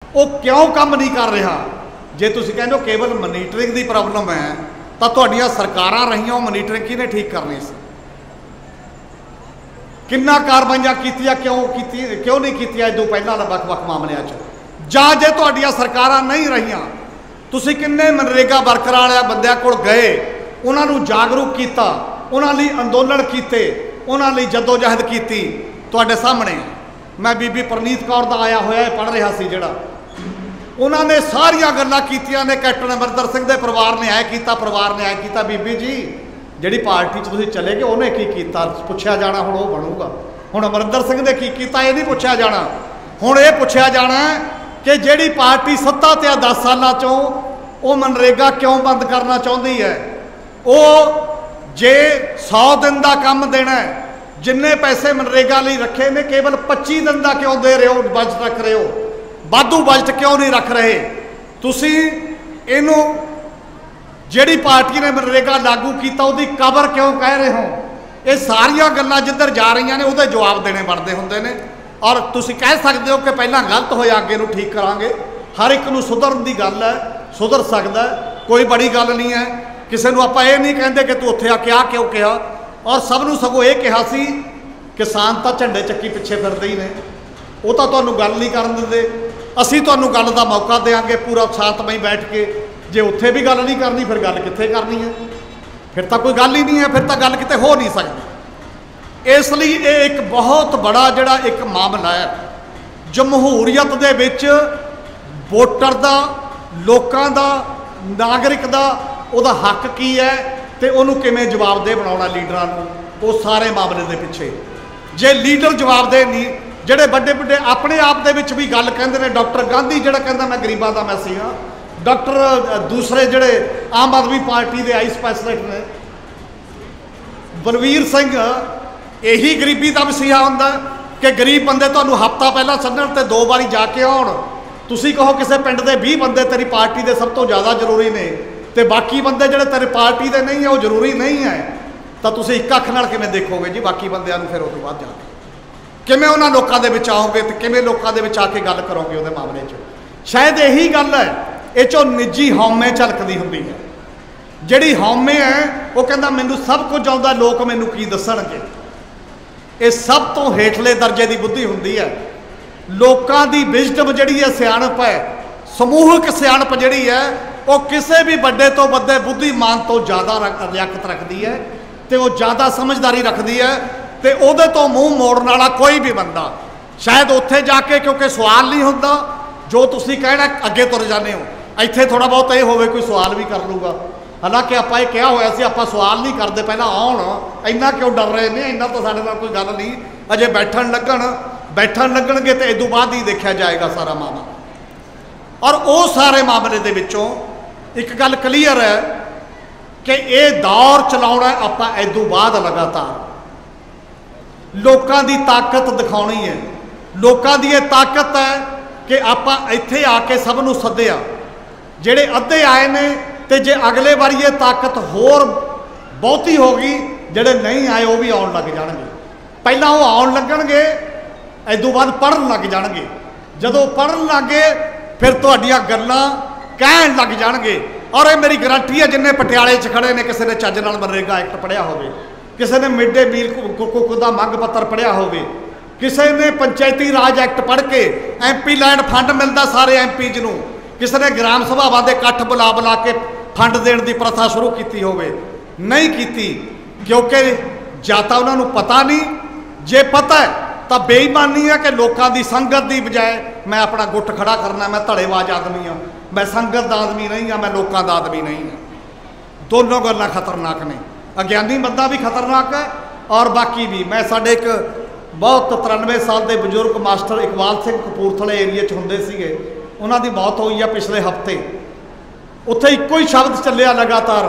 वो क्यों काम नहीं कर रहा। जे तुसीं कहंदे हो केवल मनीटरिंग की प्रॉब्लम है तो तुहाडीआं सरकारां रहीआं मनीटरिंग किहने ठीक करनी सी। किन्ना कार्रवाइयां कीतियां क्यों नहीं कीतियां इदों पहलां वख-वख मामलिਆਂ 'ਚ। जां जे तुहाडीआं सरकारां नहीं रहीआं तुसीं किन्ने मनरेगा वर्करां वाले बंदिਆਂ कोल गए, उन्हां नूं जागरूक कीता, उन्हां लई अंदोलन कीते, उन्हां लई जदोजहद कीती। तुहाडे सामणे मैं बीबी परनीत कौर दा आया होया पढ़ रहा सी जिहड़ा, उन्होंने सारिया गल्लां कीतियां ने। कैप्टन अमरिंदर सिंह के परिवार ने ऐ कीता, परिवार ने ऐ कीता। बीबी जी जिहड़ी पार्टी तुसीं चले गए उन्हें की कीता पुछया जाना, हुण वो बनूगा। हुण अमरिंदर सिंह ने की कीता ये नहीं पुछया जाना, हुण ये पुछया जाना कि जिहड़ी पार्टी सत्ता ते 10 सालां चों वो मनरेगा क्यों बंद करना चाहुंदी है। वो जे 100 दिन का काम देना है, जिन्ने पैसे मनरेगा लई रखे ने केवल 25 दिन का क्यों दे रहे हो, बजट रख रहे हो, वाधू बजट क्यों नहीं रख रहे। तुसी इनू जिहड़ी पार्टी ने मनरेगा लागू किया उसकी कबर क्यों कह रहे हो। ये सारिया गल्लां जिधर जा रही ने उसदे जवाब देने बनते होंदे ने। और तुसी कह सकते हो कि पहला गलत होया अगे नूं ठीक करांगे। हर एक नूं सुधरन दी गल है, सुधर सकदा है, कोई बड़ी गल नहीं है। किसी नूं आपां ये नहीं कहंदे कि तू उत्थे आ क्या क्यों कहा। और सब नूं सगों ये कहा सी किसान तां झंडे चक्की पिछे फिरदे ही ने, वो तां तुहानूं गल नहीं करन दिंदे। असीं तुहानूं गल दा मौका देंगे पूरा शांतमई बैठ के। जे उत्थे भी गल नहीं करनी फिर गल कित्थे करनी है, फिर तो कोई गल ही नहीं है, फिर तो गल किते हो नहीं सकती। इसलिए ये एक बहुत बड़ा जिहड़ा एक मामला है जमहूरीयत दे विच वोटर दा, लोकां दा, नागरिक दा उहदा हक की है ते उहनूं किवें जवाबदेह बनाउणा लीडरां नूं, वो सारे मामले दे पिछे। जे लीडर जवाबदेह नहीं, ਜਿਹੜੇ ਵੱਡੇ ਵੱਡੇ ਆਪਣੇ ਆਪ ਦੇ ਵਿੱਚ ਵੀ ਗੱਲ ਕਹਿੰਦੇ ਨੇ। डॉक्टर गांधी ਜਿਹੜਾ ਕਹਿੰਦਾ मैं ਗਰੀਬਾਂ ਦਾ ਮੈਸੀ ਹਾਂ, डॉक्टर दूसरे ਜਿਹੜੇ आम आदमी पार्टी ਦੇ ਆਈ ਸਪੈਸ਼ਲਿਸਟ ਨੇ बलवीर सिंह, यही गरीबी का मसीहा ਹੁੰਦਾ कि गरीब बंदे ਤੁਹਾਨੂੰ हफ्ता पहला सन्नण ते 2 ਵਾਰੀ ਜਾ ਕੇ ਆਉਣ। ਤੁਸੀਂ ਕਹੋ ਕਿਸੇ ਪਿੰਡ ਦੇ 20 ਬੰਦੇ ਤੇਰੀ ਪਾਰਟੀ ਦੇ ਸਭ ਤੋਂ ਜ਼ਿਆਦਾ ਜ਼ਰੂਰੀ ਨੇ ਤੇ ਬਾਕੀ ਬੰਦੇ ਜਿਹੜੇ ਤੇਰੀ ਪਾਰਟੀ ਦੇ ਨਹੀਂ ਹੈ ਉਹ ਜ਼ਰੂਰੀ ਨਹੀਂ ਹੈ, ਤਾਂ ਤੁਸੀਂ ਇੱਕ ਅੱਖ ਨਾਲ ਕਿਵੇਂ ਦੇਖੋਗੇ ਜੀ ਬਾਕੀ ਬੰਦਿਆਂ ਨੂੰ। ਫਿਰ ਉਸ ਤੋਂ ਬਾਅਦ ਜਾ ਕੇ किमें उन्होंने लोगों के विच आओगे तो किमें लोगों के विच आके गल करोगे उहदे मामले च। शायद यही गल है, ये चो निजी हौमे झलकदी हुंदी है। जिहड़ी हौमे है वो कहंदा मैनूं सब कुछ आउंदा, लोग मैनूं की दसणगे। ये सब तो हेठले दर्जे की बुद्धि हुंदी है। लोकां दी विजडम जिहड़ी है, सियाणप है, समूहक सियाणप जिहड़ी है वो किसी भी बड़े तो बड़े बुद्धिमान तो ज़्यादा लियाकत रखती है तो वो ज़्यादा समझदारी रखती है। तो उहदे तो मूँह मोड़न वाला कोई भी बंदा शायद उत्थे जाके, क्योंकि सवाल नहीं होंदा जो तुसीं कहना अगे तुर जाने हो, इत्थे थोड़ा बहुत ये होवे कोई सवाल भी कर लूगा। हालांकि आपां क्या होया सी, आपां सवाल नहीं करते पहला आउण, इन्ना क्यों डर रहे ने, इन्ना तो साडे नाल कोई गल नहीं, अजे बैठण लगणगे तो इदों बाद ही देखा जाएगा सारा मामला। और वो सारे मामले दे विचों एक गल क्लीयर है कि ये दौर चलाउणा आपां इदों बाद लगातार लोकां दी ताकत दिखाउणी है। लोकां दी ये ताकत है कि आपां इत्थे आके सब नूं सद्दिया, जिहड़े अद्धे आए ने ते जे अगले बारी ये ताकत होर बहुती होगी, जिहड़े नहीं आए वो भी आउण लग जाणगे। पहलां वो आउण लगणगे, इदों बाद पढ़न लग जाणगे। जदों पढ़न लगे फिर तुहाडीआं गल्लां कहण लग जाणगे। और ये मेरी गारंटी है जिन्ने पटियाले च खड़े ने किसी ने चज नाल मनरेगा एक्ट पढ़िया होवे, किसी ने मिड डे मील कुक का मंग पत्र पढ़िया होवे, किसी ने पंचायती राज एक्ट पढ़ के MP लैंड फंड मिलता सारे MPs नूं, किसी ने ग्राम सभावां दे इकट्ठ बुला बुला के फंड देण दी प्रथा शुरू की होवे, नहीं की, क्योंकि जां तां उन्हां नूं पता नहीं, जे पता है तो बेईमानी है कि लोगों की संगत की बजाय मैं अपना गुट खड़ा करना, मैं धड़ेबाज आदमी हाँ, मैं संगत का आदमी नहीं हाँ, मैं लोगों का आदमी नहीं हाँ। दोनों गल्लां खतरनाक ने। अज्ञानी बंदा भी खतरनाक है और बाकी भी। मैं साढ़े एक बहुत 93 साल के बजुर्ग मास्टर इकबाल सिंह कपूरथले एरिए होंदे सीगे, उन्हां दी मौत हुई है पिछले हफ्ते। उत्थे इक्को ही शब्द चलिया लगातार,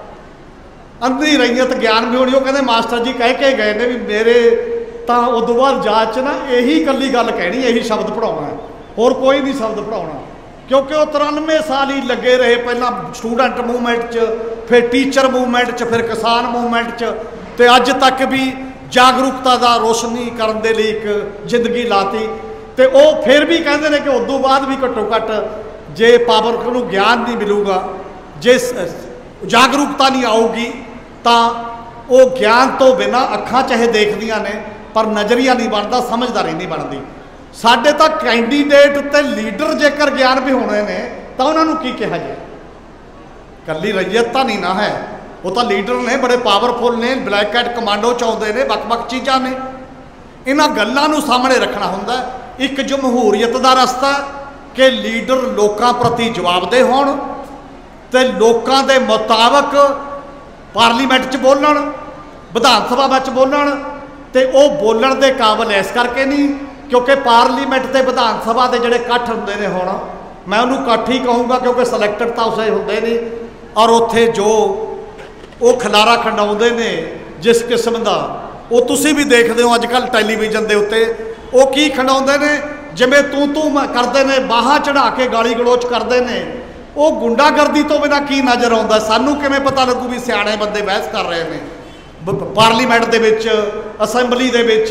अंधी रहीयत ज्ञान भी होनी। वो कहते मास्टर जी कह के गए ने भी मेरे तो उदों बाद जांच ना यही कली गल कहनी, यही शब्द पढ़ाना है, होर कोई नहीं शब्द पढ़ाना। क्योंकि वो 93 साल ही लगे रहे, पहला स्टूडेंट मूवमेंट च, फिर टीचर मूवमेंट च, फिर किसान मूवमेंट च, ते अज तक भी जागरूकता का रोशनी करने के लिए एक जिंदगी लाती। तो वो फिर भी कहते हैं कि उदों बाद भी घट्टो घट्ट जे पावर को ज्ञान नहीं मिलूगा, जे जागरूकता नहीं आऊगी, तो वो ज्ञान तो बिना अखां चाहे देखदियां ने पर नज़रिया नहीं बनता, समझदारी नहीं बनती। साडे तो कैंडीडेट ते लीडर जेकर ज्ञान भी होने ने तो उन्होंने की कहा जाए, कली रैयत तो नहीं ना है, वो तो लीडर ने, बड़े पावरफुल ने, ब्लैक कैट कमांडो चाहते हैं, वक्-वक् चीज़ां ने। इन्हां गल्लां नूं सामने रखना हुंदा। एक जमहूरीयत का रस्ता कि लीडर लोकां प्रति जवाबदेह होण ते लोकां दे मुताबक पार्लीमेंट च बोलण, विधान सभा में बोलण, ते वो बोलण दे काबिल इस करके नहीं क्योंकि पार्लीमेंट ते विधान सभा के जिहड़े इकट्ठ हुंदे ने, हुण मैं उन्होंने इकट्ठ ही कहूँगा क्योंकि सिलेक्टेड तो उसे होंदे नहीं, और उत्थे जो वो खलारा खंडाउंदे ने जिस किस्म का वो तुसी भी देखते हो अजकल टैलीविजन के उत्ते, वो की खंडाउंदे ने, जिवें तू करते ने, बाहां चढ़ा के गाली गलोच करते हैं। वो गुंडागर्दी तो बिना की नज़र आता, सानू किवें पता लगू भी सियाणे बंदे बहस कर रहे हैं पार्लीमेंट दे विच, असैंबली दे विच।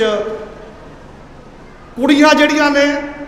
कुड़ियां जड़ियां ने,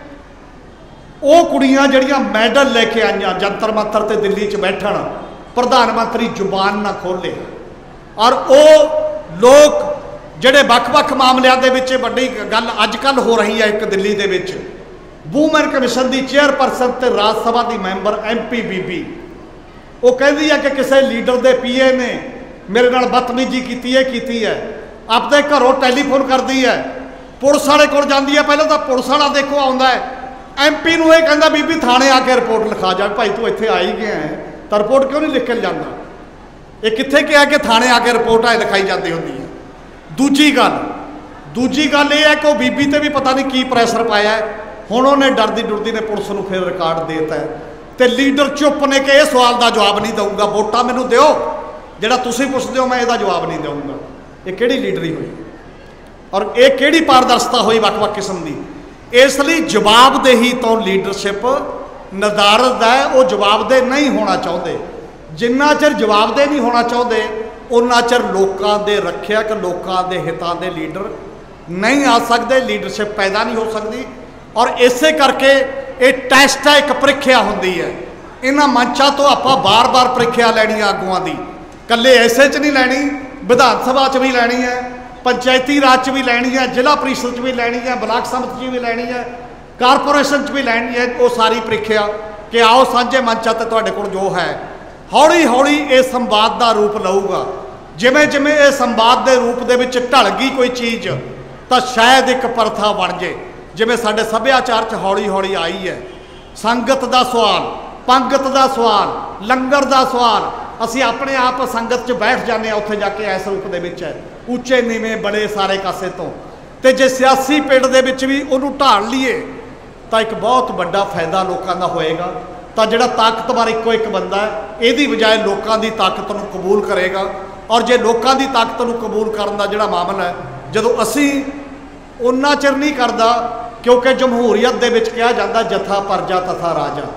वो कुड़ियां जड़ियां मैडल लेके आईयां जंतर मंतर ते दिल्ली च बैठण, प्रधानमंत्री जुबान ना खोले, और वो लोग ਜਿਹੜੇ ਵੱਖ-ਵੱਖ ਮਾਮਲਿਆਂ ਦੇ ਵਿੱਚ ਵੱਡੀ ਗੱਲ ਅੱਜਕੱਲ ਹੋ ਰਹੀ ਹੈ। ਇੱਕ ਦਿੱਲੀ ਦੇ ਵਿੱਚ ਵੂਮਨ ਕਮਿਸ਼ਨ ਦੀ ਚੇਅਰਪਰਸਨ ਤੇ ਰਾਜ ਸਭਾ ਦੀ ਮੈਂਬਰ MP ਬੀਬੀ, ਉਹ ਕਹਿੰਦੀ ਹੈ ਕਿ ਕਿਸੇ ਲੀਡਰ ਦੇ PA ਨੇ ਮੇਰੇ ਨਾਲ ਬਦਤਮੀਜ਼ੀ ਕੀਤੀ ਹੈ, ਆਪਣੇ ਘਰੋਂ ਟੈਲੀਫੋਨ ਕਰਦੀ ਹੈ, ਪੁਲਿਸ ਵਾਲੇ ਕੋਲ ਜਾਂਦੀ ਹੈ, ਪਹਿਲਾਂ ਤਾਂ ਪੁਲਿਸ ਵਾਲਾ ਦੇਖੋ ਆਉਂਦਾ ਹੈ, MP ਨੂੰ ਇਹ ਕਹਿੰਦਾ ਬੀਬੀ ਥਾਣੇ ਆ ਕੇ ਰਿਪੋਰਟ ਲਿਖਾ ਜਾ, ਭਾਈ ਤੂੰ ਇੱਥੇ ਆ ਹੀ ਗਿਆ ਹੈ ਤਾਂ ਰਿਪੋਰਟ ਕਿਉਂ ਨਹੀਂ ਲਿਖ ਕੇ ਜਾਂਦਾ। ਇਹ ਕਿੱਥੇ ਕਿਹਾ ਕਿ ਥਾਣੇ ਆ ਕੇ ਰਿਪੋਰਟ ਆਏ ਲਿਖਾਈ ਜਾਂਦੀ ਹੁੰਦੀ ਹੈ। दूजी गल यह है कि वह बीबी ते भी पता नहीं की प्रैशर पाया है, हुण उन्हें डरदी डुरदी ने पुलिस नूं फिर रिकॉर्ड देता है, तो लीडर चुप ने कि इस सवाल का जवाब नहीं दूंगा, वोटां मैनूं दिओ, जिहड़ा तुसीं पुछदे हो मैं इसदा जवाब नहीं दूंगा। ये किहड़ी लीडरी हुई और ये किहड़ी पारदर्शिता हुई वक्-वक् किस्म की। इसलिए जवाबदेही तो लीडरशिप निर्धारित है, वो जवाबदेह नहीं होना चाहते। जिन्ना चिर जवाबदेह नहीं होना चाहते उन्ना चिर लोगों के रखियक, लोगों के हितों के लीडर नहीं आ सकते, लीडरशिप पैदा नहीं हो सकती। और इसे करके ये टैसट है, एक प्रीख्या होंदी है। इन्हां मंचां तो आपां बार बार प्रीख्या लैनी आगुआं दी, कल्ले ऐसे च नहीं लैनी, विधान सभा च भी लैनी है, पंचायती राज च भी लैनी है, जिला परिषद च भी लैनी है, ब्लाक समति च भी लैनी है, कारपोरेशन च भी लैनी है। वो सारी प्रीख्या कि आओ सांझे मंचां ते तुहाडे कोल जो है हौली हौली ये संवाद का रूप लऊगा। जिमें जिमें ये संवाद के रूप दे विच ढल गई कोई चीज़ तो शायद एक प्रथा बन जाए, जिमें साडे सभ्याचार च हौली हौली आई है। संगत का सवाल, पंगत का सवाल, लंगर का सवाल, असी अपने आप संगत च बैठ जाने उत्थे जाके इस रूप दे विच है, उच्चे नीवें बड़े सारे कासे तो जे सियासी पिंड दे विच भी उन्होंने ढाल लीए तो एक बहुत बड़ा फायदा लोगों का होएगा। तो जिहड़ा ताकतवर इको एक बंदा है, यदी बजाय लोगों की ताकत को कबूल करेगा। और जे लोगों की ताकत को कबूल करने का जिहड़ा मामला है, जदों असी उन्ना चिर नहीं करदा, क्योंकि जमहूरीयत दे विच कहा जाता जथा परजा तथा राजा।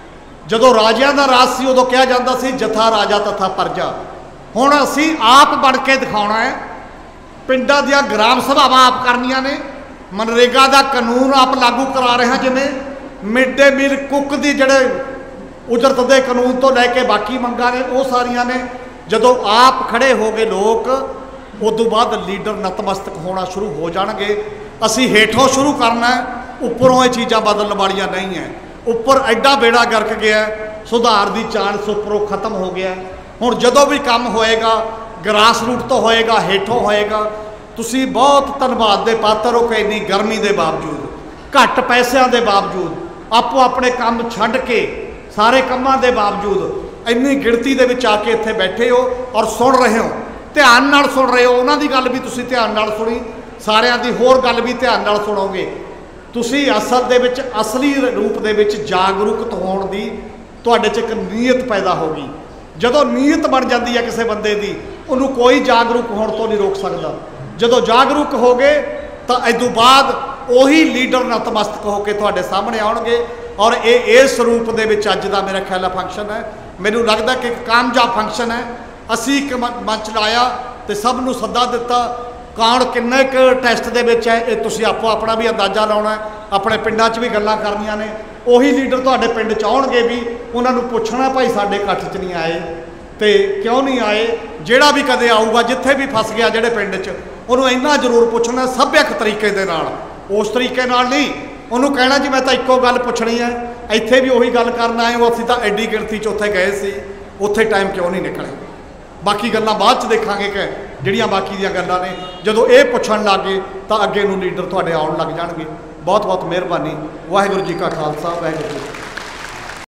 जदों राजियां दा राज सी उदों कहा जाता सी जथा राजा तथा परजा। हुण असी आप बन के दिखाउणा है, पिंडां दीआं ग्राम सभावां आप करनियां ने, मनरेगा का कानून आप लागू करा रहे हैं, जिवें मिड डे मील कुक की जिहड़े उजरत के कानून तो लैके बाकी मंगा ने वो सारिया ने। जदों आप खड़े हो गए लोग, उदों बाद लीडर नतमस्तक होना शुरू हो जाएंगे। असी हेठों शुरू करना है, उपरों ये चीज़ां बदलने वालियां नहीं है। उपर एडा बेड़ा गर्क गया, सुधार की चांस उपरों खत्म हो गया। हुण जदों भी काम होएगा ग्रास रूट तो होएगा, हेठों होएगा। तुसी बहुत धन्नवाद दे पात्र हो कि इन्नी गर्मी के बावजूद, घट पैसों के बावजूद, आपो अपने काम छड्ड के सारे कामों के बावजूद इन्नी गिणती दे विच आके इत्थे बैठे हो और सुन रहे हो, ध्यान नाल सुन रहे हो। उन्हां दी गल भी तुसीं ध्यान नाल सुनी, सारियां दी होर गल भी ध्यान नाल सुनोगे। तुसीं असल दे विच असली रूप दे विच जागरूक होण दी तुहाडे च एक नीयत पैदा होगी। जदों नीयत बन जाती है किसी बंदे की, उन्होंने कोई जागरूक होने तो नहीं रोक सकता। जदों जागरूक हो गए तो इदों बाद उही लीडर नतमस्तक होकर तुहाडे सामने आउणगे। और ये इस रूप दे विच अज दा मेरा ख्याल फंक्शन है, मैनूं लगदा कि एक कामयाब फंक्शन है। असी एक मंच लाया तो सब नूं सद्दा दिता ਕਾਂਡ ਕਿੰਨੇ ਕੁ ਟੈਸਟ ਦੇ ਵਿੱਚ ਹੈ ਇਹ ਤੁਸੀਂ ਆਪੋ ਆਪਣਾ ਵੀ ਅੰਦਾਜ਼ਾ ਲਾਉਣਾ, ਆਪਣੇ ਪਿੰਡਾਂ 'ਚ ਵੀ ਗੱਲਾਂ ਕਰਨੀਆਂ ਨੇ। ਉਹੀ ਲੀਡਰ ਤੁਹਾਡੇ ਪਿੰਡ 'ਚ ਆਉਣਗੇ ਵੀ ਉਹਨਾਂ ਨੂੰ ਪੁੱਛਣਾ ਭਾਈ ਸਾਡੇ ਇਕੱਠ 'ਚ ਨਹੀਂ ਆਏ ਤੇ ਕਿਉਂ ਨਹੀਂ ਆਏ। ਜਿਹੜਾ ਵੀ ਕਦੇ ਆਊਗਾ ਜਿੱਥੇ ਵੀ ਫਸ ਗਿਆ ਜਿਹੜੇ ਪਿੰਡ 'ਚ, ਉਹਨੂੰ ਇੰਨਾ ਜ਼ਰੂਰ ਪੁੱਛਣਾ ਸੱਭਿਅਕ ਤਰੀਕੇ ਦੇ ਨਾਲ, ਉਸ ਤਰੀਕੇ ਨਾਲ ਨਹੀਂ ਉਹਨੂੰ ਕਹਿਣਾ ਜੀ ਮੈਂ ਤਾਂ ਇੱਕੋ ਗੱਲ ਪੁੱਛਣੀ ਹੈ। ਇੱਥੇ ਵੀ ਉਹੀ ਗੱਲ ਕਰਨ ਆਏ ਹੋ, ਅਸੀਂ ਤਾਂ ਐਡੀ ਗਿਣਤੀ 'ਚ ਉੱਥੇ ਗਏ ਸੀ, ਉੱਥੇ ਟਾਈਮ ਕਿਉਂ ਨਹੀਂ ਨਿਕਲੇ। ਬਾਕੀ ਗੱਲਾਂ ਬਾਅਦ 'ਚ ਦੇਖਾਂਗੇ ਕਿ ਜਿਹੜੀਆਂ ਬਾਕੀ ਦੀਆਂ ਗੱਲਾਂ ਨੇ ਜਦੋਂ ਇਹ ਪੁੱਛਣ ਲੱਗ ਗਏ ਤਾਂ ਅੱਗੇ ਨੂੰ ਲੀਡਰ ਤੁਹਾਡੇ ਆਉਣ ਲੱਗ ਜਾਣਗੇ। ਬਹੁਤ ਬਹੁਤ ਮਿਹਰਬਾਨੀ। ਵਾਹਿਗੁਰੂ ਜੀ ਕਾ ਖਾਲਸਾ, ਵਾਹਿਗੁਰੂ ਜੀ।